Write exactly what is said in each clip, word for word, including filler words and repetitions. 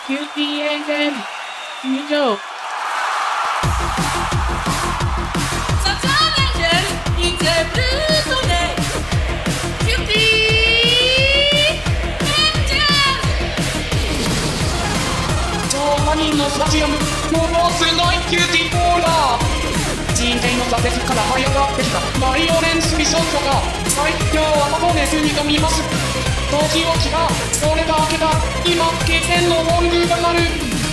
キューティーエー戦入場。のスタジアム、ものすごいキューティーボーラー。人生の挫折から這い上がってきたバイオレンス美少女が最強アマゾネスに挑みます。時を来た、それが明けた、今決戦の音符が鳴る。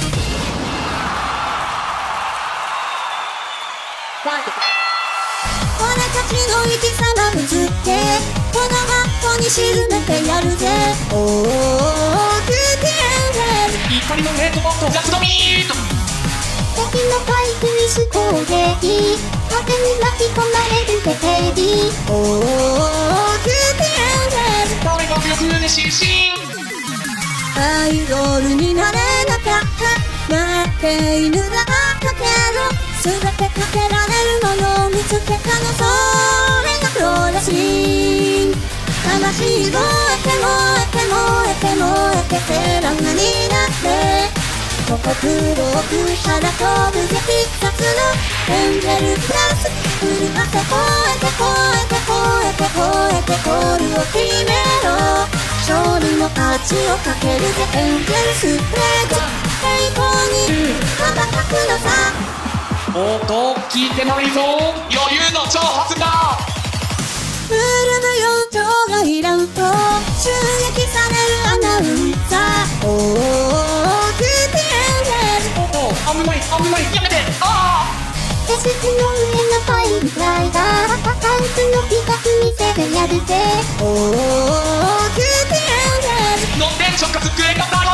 俺たちの生き様ぶつってこのハットに沈めてやるぜ。おおキューティーエン怒りのヘッドバットジャストミート。 敵のパイプにス攻撃風に巻き込まれるテレビ。おおキューティーエン大学力で失神。 アイドルになれなかった負け犬だったけど全てかけられるものを見つけたの。それがプロレスリング。魂燃えて燃えて燃えて燃えてテランナになってここ黒くしたら飛ぶぜ必殺のエンジェルプラス震わせ超えて超えて超えて超えてゴールを決めろ。勝利の価値をかけるぜエンジェルスプレード栄光に羽ばたくのさ。 おっと聞いてないぞ、余裕の挑発だ。 フルの養生がいらんと襲撃されるアナウンサー。おおキューティーエンおっと危ない危ないやめて。ああデスクの上のファイルライダーパンツのピカク見せてやるぜ。おおキューティーエン乗って直角机がだろ。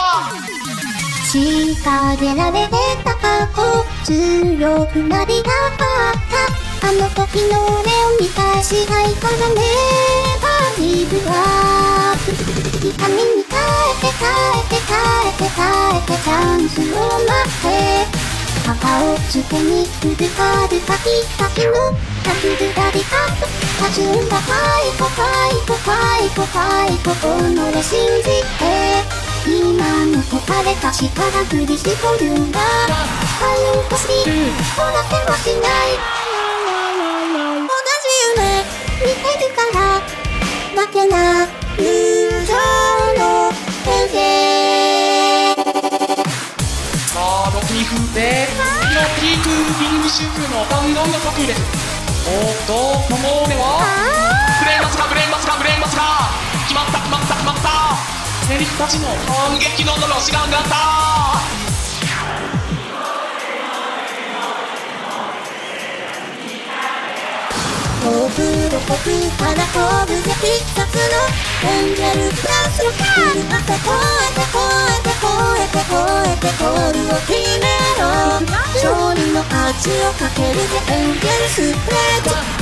仕掛けられてた過去強くなりたかったあの時の俺を見返したいからね。バイブアップ痛みに変えて変えて変えて変えてチャンスを待って赤をつけに来るかるかきたちのタクルダリカップ立ちんだファイトファイトファイトファイト己信じて今の解かれた力振り絞るんだ。あの星終わらせはしない同じ夢見てるから負けない友情の先生。 さあろくにふんでピロピークリングシューの弾丸の策です。おっと桃梅はブレーンバスかブレーンバスかブレーンバスか決まった決まった決まった。セリフたちの反撃ののろしが上がった。 遠くどこくから飛ぶぜ必殺のエンジェルプラスを震わせ超えて超えて超えて超えてゴールを決めろ。勝利の価値をかけるぜエンジェルスプレード